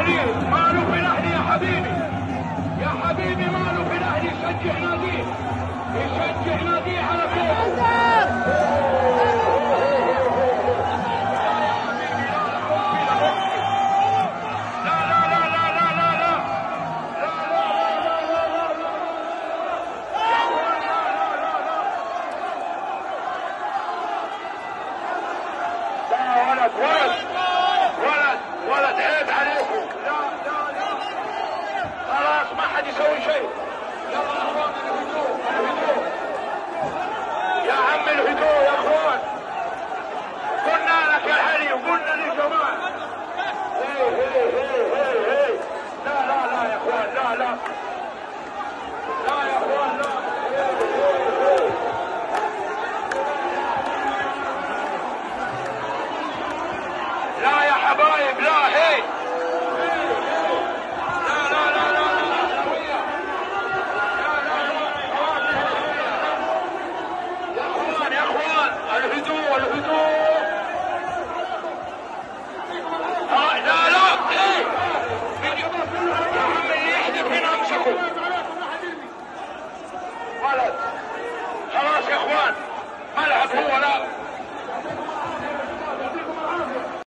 الاهلي، ماله في الاهلي يا حبيبي، يا حبيبي ماله في الاهلي، يشجع ناديه، يشجع ناديه على فوق. ولد عيب عليكم. لا خلاص ما حد يسوي شيء. يلا يا اخوان الهدوء الهدوء يا عم الهدوء يا اخوان. قلنا لك يا علي وقلنا للجماعه. هي لا يا اخوان لا يا اخوان لا. لا يا حبايب لا. هي الهدوء يا عم اللي يحدف هنا امسكوا. ولد خلاص يا اخوان ملعب هو لا